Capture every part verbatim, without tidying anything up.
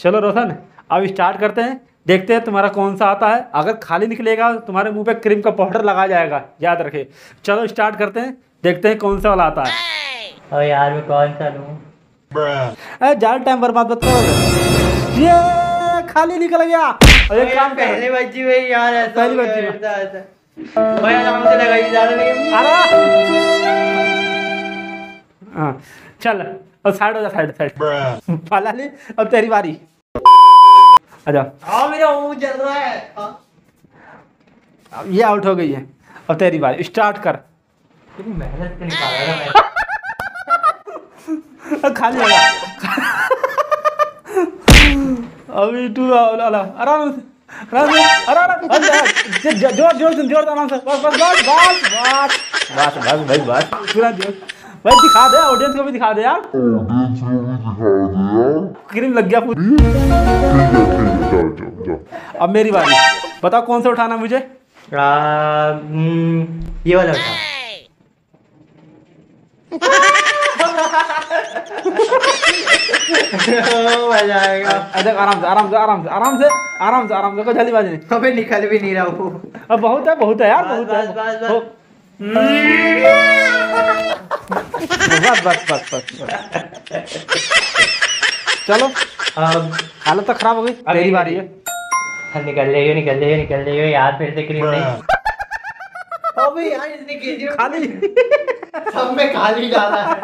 चलो रोशन अब स्टार्ट करते हैं, देखते हैं तुम्हारा कौन सा आता है। अगर खाली निकलेगा तुम्हारे मुंह पे क्रीम का पाउडर लगा जाएगा, याद रखे। चलो स्टार्ट करते हैं, देखते हैं कौन सा वाला आता है। और यार मैं कौन सा लूं? ज्यादा टाइम बर्बाद मत करो। ये खाली निकल गया। और एक काम कर, पहले बच्ची में यार ऐसा पहली बच्ची में। ऐसा ऐसा भाई आराम से लगाई ज्यादा नहीं। अरे हाँ चल अब साइड हो जा, साइड साइड पाला ले। अब तेरी बारी, आजा। हाँ मेरा मुंह जल रहा है। अब ये आउट हो गई है, अब तेरी बारी, स्टार्ट कर। कितनी मेहनत से निकाला ना मैं। खाली लगा। अभी तू आराम से आराम से आराम से जोर जोर जोर जोर आराम से, बस बस बस बस बस बस बस भाई बस पूरा जोर भाई। दिखा दे ऑडियंस को भी, दिखा दे यार। क्रीम लग गया पूरी। अब मेरी बारी, बताओ कौन सा उठाना मुझे। ये वाला उठा। मजा आएगा। आराम से आराम से आराम से आराम से आराम से आराम से, कोई जल्दीबाजी नहीं। अबे निकल भी नहीं रहा वो। अब बहुत है बहुत है यार, बहुत है। बस बस बस बस चलो अब हालत तो खराब हो गई, तेरी बारी है। निकल जाइए निकल जाइए निकल जाइए यार, फिर से क्रीम नहीं। अबे यार इसने कीजिए खाली सब में खाली डाला है।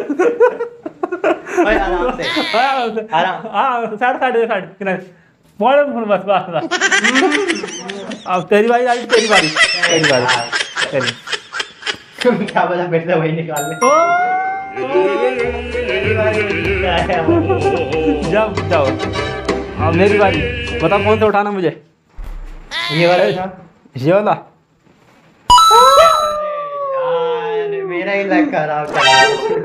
भाई आराम से आराम। हाँ साइड साइड साइड किनारे बस बस बस। अब तेरी बारी आई, तेरी बारी तेरी बारी तेरी। तुम क्या बोला, फिर से वही निकाल ले। जाओ जाओ, अब मेरी बारी, बताओ कौन सा उठाना मुझे। ये वाला था, ये वाला। यार मेरा ही लग खराब कर रहा।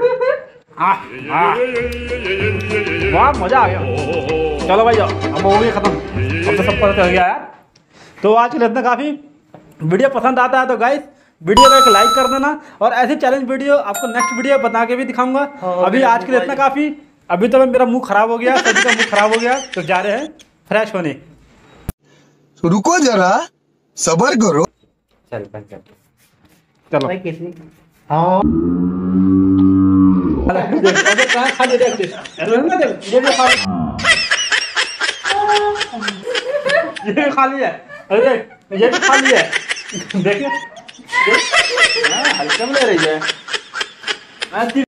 वाह मजा आ गया। चलो भाई अब हो गई खत्म, अब तो सब पता चल गया यार। तो आज के लिए इतना काफ़ी। वीडियो पसंद आता है तो गाइस वीडियो को एक लाइक कर देना, और ऐसी चैलेंज वीडियो आपको नेक्स्ट वीडियो बना के भी दिखाऊंगा। अभी आज के लिए इतना काफ़ी। अभी तो मेरा मुंह खराब हो गया, सभी का मुंह खराब हो गया, तो जा रहे हैं फ्रेश होने। रुको जरा सबर करो। चल बंद कर चलो भाई किसी। हाँ खाली देख ये भी खाली है, अरे ये भी खाली है। देखिए हल्का में ले रही है।